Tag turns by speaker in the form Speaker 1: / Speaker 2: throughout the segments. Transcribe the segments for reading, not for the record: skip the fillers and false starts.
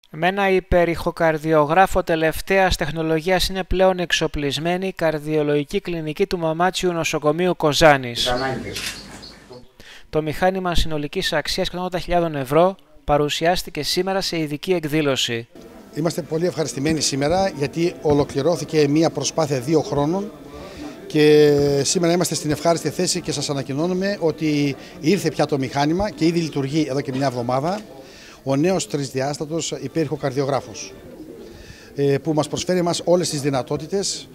Speaker 1: Με ένα υπερηχοκαρδιογράφο τελευταίας τεχνολογίας είναι πλέον εξοπλισμένη η καρδιολογική κλινική του Μαμάτσιου Νοσοκομείου Κοζάνης. Το μηχάνημα συνολικής αξίας 180.000 ευρώ παρουσιάστηκε σήμερα σε ειδική εκδήλωση.
Speaker 2: Είμαστε πολύ ευχαριστημένοι σήμερα γιατί ολοκληρώθηκε μια προσπάθεια 2 χρόνων και σήμερα είμαστε στην ευχάριστη θέση και σας ανακοινώνουμε ότι ήρθε πια το μηχάνημα και ήδη λειτουργεί εδώ και μια εβδομάδα ο νέος τρισδιάστατος υπερηχοκαρδιογράφος που μας προσφέρει εμάς όλες τις δυνατότητες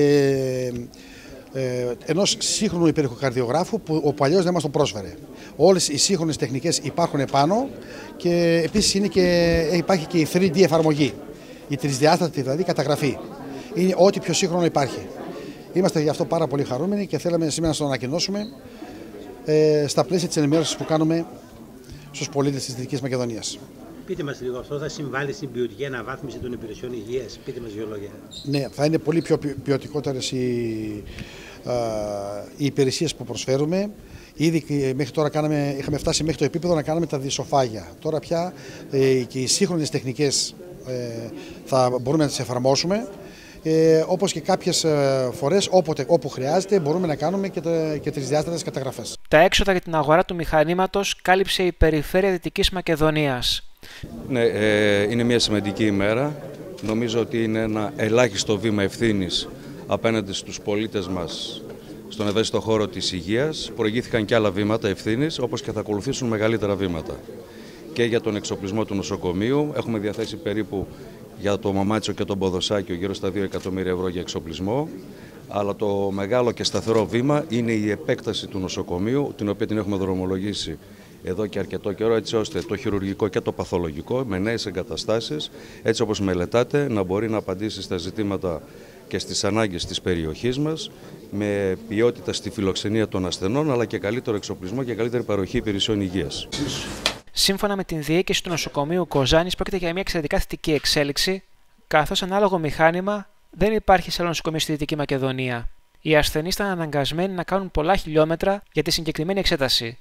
Speaker 2: ενός σύγχρονου υπερηχοκαρδιογράφου που ο παλιός δεν μας τον πρόσφερε. Όλες οι σύγχρονες τεχνικές υπάρχουν επάνω και επίσης υπάρχει και η 3D εφαρμογή, η τρισδιάστατη δηλαδή καταγραφή. Είναι ό,τι πιο σύγχρονο υπάρχει. Είμαστε γι' αυτό πάρα πολύ χαρούμενοι και θέλαμε σήμερα να το ανακοινώσουμε στα πλαίσια της ενημέρωσης που κάνουμε στους πολίτες της Δυτικής Μακεδονίας.
Speaker 3: Πείτε μας λίγο, αυτό θα συμβάλλει στην ποιοτική αναβάθμιση των υπηρεσιών υγείας. Πείτε μας 2 λόγια.
Speaker 2: Ναι, θα είναι πολύ πιο ποιοτικότερες οι υπηρεσίες που προσφέρουμε. Ήδη μέχρι τώρα είχαμε φτάσει μέχρι το επίπεδο να κάνουμε τα δισοφάγια. Τώρα πια και οι σύγχρονες τεχνικές θα μπορούμε να τις εφαρμόσουμε. Όπως και κάποιες φορές, όπου χρειάζεται, μπορούμε να κάνουμε και τρισδιάστατες καταγραφές.
Speaker 1: Τα έξοδα για την αγορά του μηχανήματος κάλυψε η Περιφέρεια Δυτικής Μακεδονίας.
Speaker 4: Ναι, είναι μια σημαντική ημέρα. Νομίζω ότι είναι ένα ελάχιστο βήμα ευθύνης απέναντι στους πολίτες μας στον ευαίσθητο χώρο της υγείας. Προηγήθηκαν και άλλα βήματα ευθύνης, όπως και θα ακολουθήσουν μεγαλύτερα βήματα. Και για τον εξοπλισμό του νοσοκομείου έχουμε διαθέσει περίπου για το Μαμάτσιο και τον Ποδοσάκιο γύρω στα 2 εκατομμύρια ευρώ για εξοπλισμό. Αλλά το μεγάλο και σταθερό βήμα είναι η επέκταση του νοσοκομείου, την οποία την έχουμε δρομολογήσει εδώ και αρκετό καιρό, έτσι ώστε το χειρουργικό και το παθολογικό με νέες εγκαταστάσεις, έτσι όπως μελετάτε, να μπορεί να απαντήσει στα ζητήματα και στις ανάγκες της περιοχής μας, με ποιότητα στη φιλοξενία των ασθενών, αλλά και καλύτερο εξοπλισμό και καλύτερη παροχή υπηρεσιών υγείας.
Speaker 1: Σύμφωνα με την διοίκηση του νοσοκομείου Κοζάνης, πρόκειται για μια εξαιρετικά θετική εξέλιξη, καθώς ανάλογο μηχάνημα δεν υπάρχει σε άλλο νοσοκομείο στη Δυτική Μακεδονία. Οι ασθενείς ήταν αναγκασμένοι να κάνουν πολλά χιλιόμετρα για τη συγκεκριμένη εξέταση.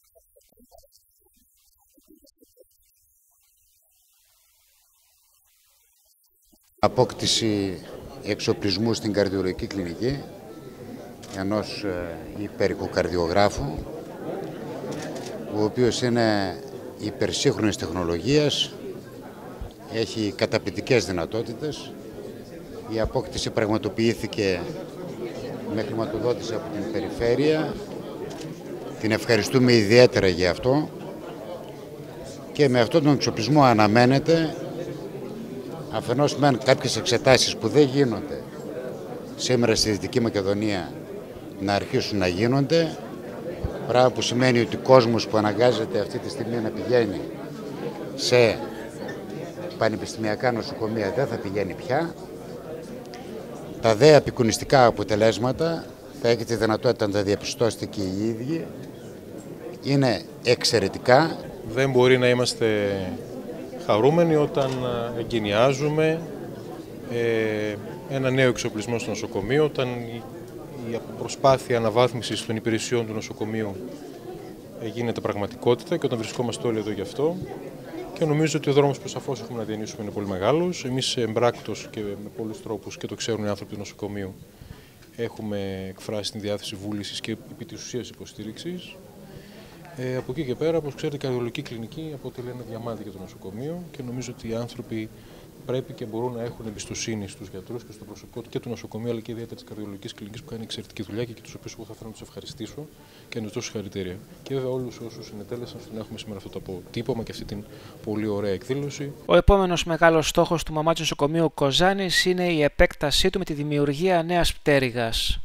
Speaker 5: Απόκτηση εξοπλισμού στην καρδιολογική κλινική ενός υπερηχοκαρδιογράφου, ο οποίος είναι υπερσύγχρονης τεχνολογίας, έχει καταπληκτικές δυνατότητες. Η απόκτηση πραγματοποιήθηκε με χρηματοδότηση από την Περιφέρεια. Την ευχαριστούμε ιδιαίτερα για αυτό και με αυτόν τον εξοπλισμό αναμένεται αφενός μεν κάποιες εξετάσεις που δεν γίνονται σήμερα στη Δυτική Μακεδονία να αρχίσουν να γίνονται, πράγμα που σημαίνει ότι ο κόσμος που αναγκάζεται αυτή τη στιγμή να πηγαίνει σε πανεπιστημιακά νοσοκομεία δεν θα πηγαίνει πια. Τα δε απεικονιστικά αποτελέσματα θα έχετε δυνατότητα να τα διαπιστώσετε και οι ίδιοι. Είναι εξαιρετικά.
Speaker 6: Δεν μπορεί να είμαστε χαρούμενοι όταν εγκαινιάζουμε ένα νέο εξοπλισμό στο νοσοκομείο, όταν η προσπάθεια αναβάθμισης των υπηρεσιών του νοσοκομείου γίνεται πραγματικότητα και όταν βρισκόμαστε όλοι εδώ γι' αυτό. Και νομίζω ότι ο δρόμος που σαφώς έχουμε να διανύσουμε είναι πολύ μεγάλος. Εμείς εμπράκτος και με πολλούς τρόπους, και το ξέρουν οι άνθρωποι του νοσοκομείου, έχουμε εκφράσει την διάθεση βούλησης και επί της ουσίας υποστήριξης. Από εκεί και πέρα, όπως ξέρετε, η καρδιολογική κλινική αποτελεί ένα διαμάντι για το νοσοκομείο και νομίζω ότι οι άνθρωποι πρέπει και μπορούν να έχουν εμπιστοσύνη στους γιατρούς και στο προσωπικό και του νοσοκομείου, αλλά και ιδιαίτερα της καρδιολογικής κλινικής που κάνει εξαιρετική δουλειά και τους οποίους εγώ θα θέλω να τους ευχαριστήσω και να τους δώσω συγχαρητήρια. Και βέβαια όλους όσους συνετέλεσαν στο να έχουμε σήμερα αυτό το αποτύπωμα και αυτή την πολύ ωραία εκδήλωση.
Speaker 1: Ο επόμενος μεγάλος στόχος του Μαμάτσιου Νοσοκομείου Κοζάνης είναι η επέκτασή του με τη δημιουργία νέας πτέρυγας.